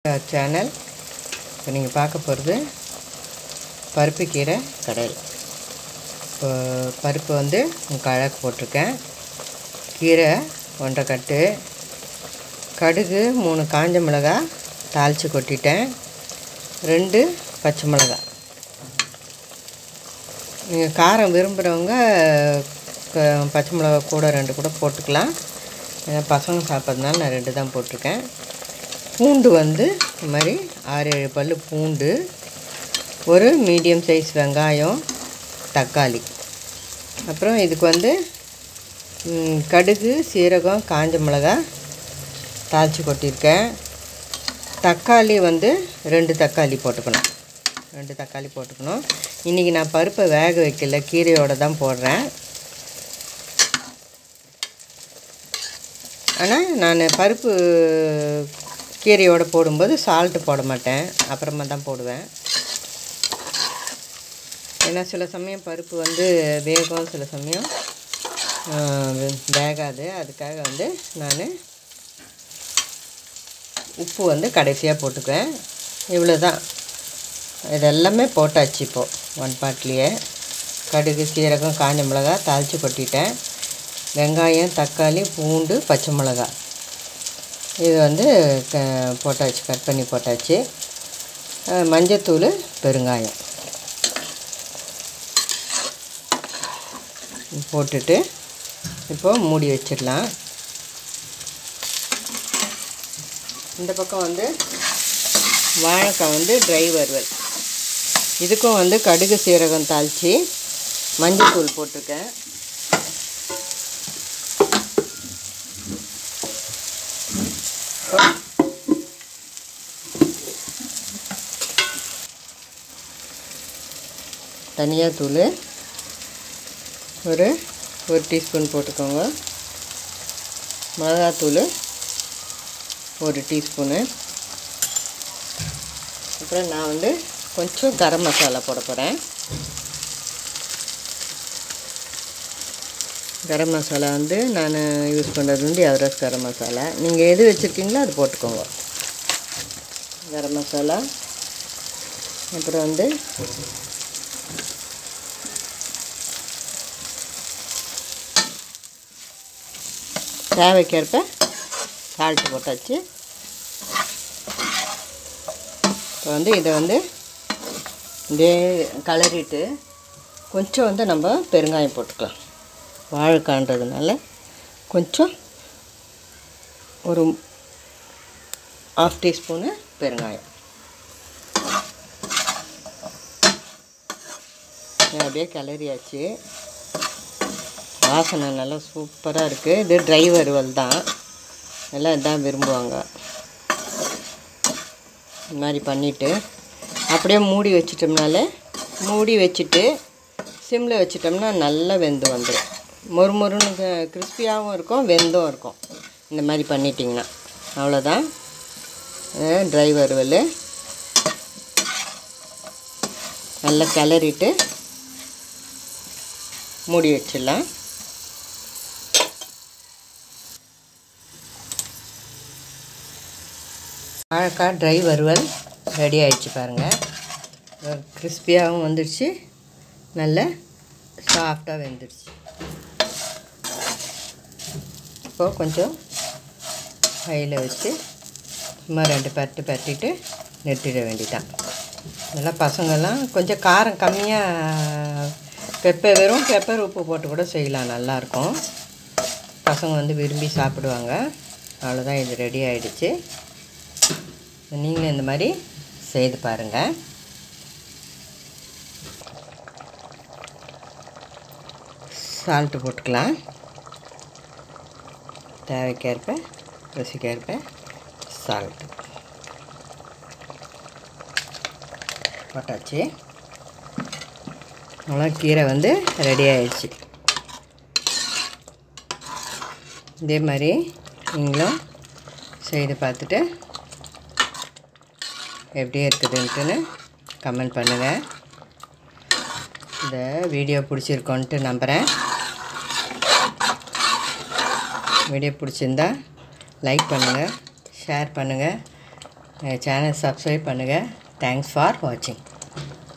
Channel. இப்போ நீங்கள் பார்க்க போகிறது பருப்பு கீரை கடையில். இப்போ பருப்பு வந்து கழக்கு போட்டிருக்கேன். கீரை 1.5 கட்டு, கடுகு 3 காஞ்ச மிளகாய் தாளித்து கொட்டிட்டேன், 2 பச்சை மிளகாய். நீங்கள் காரம் விரும்புகிறவங்க பச்சை மிளகா கூட 2 கூட போட்டுக்கலாம். ஏன்னா பசங்க சாப்பிட்றதுனால நான் 2 தான் போட்டிருக்கேன். பூண்டு வந்து இந்த மாதிரி 6-7 பல் பூண்டு, ஒரு மீடியம் சைஸ் வெங்காயம், தக்காளி. அப்புறம் இதுக்கு வந்து கடுகு, சீரகம், காஞ்ச மிளகாய் தாளித்து கொட்டியிருக்கேன். தக்காளி வந்து 2 தக்காளி போட்டுக்கணும். 2 தக்காளி போட்டுக்கணும். இன்றைக்கி நான் பருப்பை வேக வைக்கல, கீரையோடு தான் போடுறேன். ஆனால் நான் பருப்பு கீரையோடு போடும்போது சால்ட்டு போட மாட்டேன், அப்புறமா தான் போடுவேன். ஏன்னா சில சமயம் பருப்பு வந்து வேகும், சில சமயம் வேகாது. அதுக்காக வந்து நான் உப்பு வந்து கடைசியாக போட்டுக்குவேன். இவ்வளோ தான். இதெல்லாமே போட்டாச்சு. இப்போது 1 பாட்லேயே கடுகு, சீரகம், காஞ்ச மிளகாய் தாளித்து கொட்டிட்டேன். வெங்காயம், தக்காளி, பூண்டு, பச்சை மிளகாய் இது வந்து போட்டாச்சு, கட் பண்ணி போட்டாச்சு. மஞ்சத்தூள், பெருங்காயம் போட்டுட்டு இப்போது மூடி வச்சிடலாம். இந்த பக்கம் வந்து வாழைக்காய் வந்து ட்ரை வறுவல். இதுக்கும் வந்து கடுகு, சீரகம் தாளித்து மஞ்சத்தூள் போட்டிருக்கேன். தனியாத்தூள் ஒரு டீஸ்பூன் போட்டுக்கோங்க. மிளகாத்தூள் 1 டீஸ்பூனு. அப்புறம் நான் வந்து கொஞ்சம் கரம் மசாலா போட போகிறேன். கரம் மசாலா வந்து நான் யூஸ் பண்ணுறது வந்து எவரெஸ்ட் கரம் மசாலா. நீங்கள் எது வச்சுருக்கீங்களோ அது போட்டுக்கோங்க. கரம் மசாலா, அப்புறம் வந்து தேவைக்கேற்ப சால்ட்டு போட்டாச்சு. இப்போ வந்து இதை வந்து இதே கலரிட்டு கொஞ்சம் வந்து நம்ம பெருங்காயம் போட்டுக்கலாம். வாழைக்கான்றதுனால கொஞ்சம் ஒரு 1/2 டீஸ்பூனு பெருங்காயம். அப்படியே கிளறியாச்சு. வாசனை நல்லா சூப்பராக இருக்குது. இது ட்ரை வறுவல் தான், எல்லாம் இதான் விரும்புவாங்க. இந்த மாதிரி பண்ணிவிட்டு அப்படியே மூடி வச்சிட்டோம்னாலே, மூடி வச்சுட்டு சிம்மில் வச்சிட்டோம்னா நல்லா வெந்து வந்துடும். மொறுமொறுன்னு கிறிஸ்பியாகவும் இருக்கும், வெந்தும் இருக்கும். இந்த மாதிரி பண்ணிட்டிங்கன்னா அவ்வளோதான். ட்ரை வறுவல் நல்லா கிளறிட்டு மூடி வச்சிடலாம். வாழைக்காய் ட்ரை வறுவல் ரெடி ஆகிடுச்சு பாருங்கள். கிறிஸ்பியாகவும் வந்துடுச்சு, நல்ல சாஃப்டாக வெந்துடுச்சு. இப்போது கொஞ்சம் ஹையில் வச்சு சும்மா 2 பரட்டு பரட்டிட்டு நிறுத்திட வேண்டியதான். இதெல்லாம் பசங்கள்லாம் கொஞ்சம் காரம் கம்மியாக வெறும் பெப்பர் உப்பு போட்டு கூட செய்யலாம், நல்லாயிருக்கும். பசங்க வந்து விரும்பி சாப்பிடுவாங்க. அவ்வளோதான், இது ரெடி ஆகிடுச்சு. நீங்களும் இந்த மாதிரி செய்து பாருங்கள். சால்ட்டு போட்டுக்கலாம், தேவைக்கேற்ப ருசிக்கேற்ப சால்ட்டு போட்டாச்சு. அவ்வளோ கீரை வந்து ரெடி ஆகிடுச்சு. இதே மாதிரி நீங்களும் செய்து பார்த்துட்டு எப்படி இருக்குதுன்ட்டுன்னு கமெண்ட் பண்ணுங்கள். இந்த வீடியோ பிடிச்சிருக்கோன்ட்டு நம்புகிறேன். வீடியோ பிடிச்சிருந்தா லைக் பண்ணுங்கள், ஷேர் பண்ணுங்கள், சேனல் சப்ஸ்கிரைப் பண்ணுங்கள். தேங்க்ஸ் ஃபார் வாட்சிங்.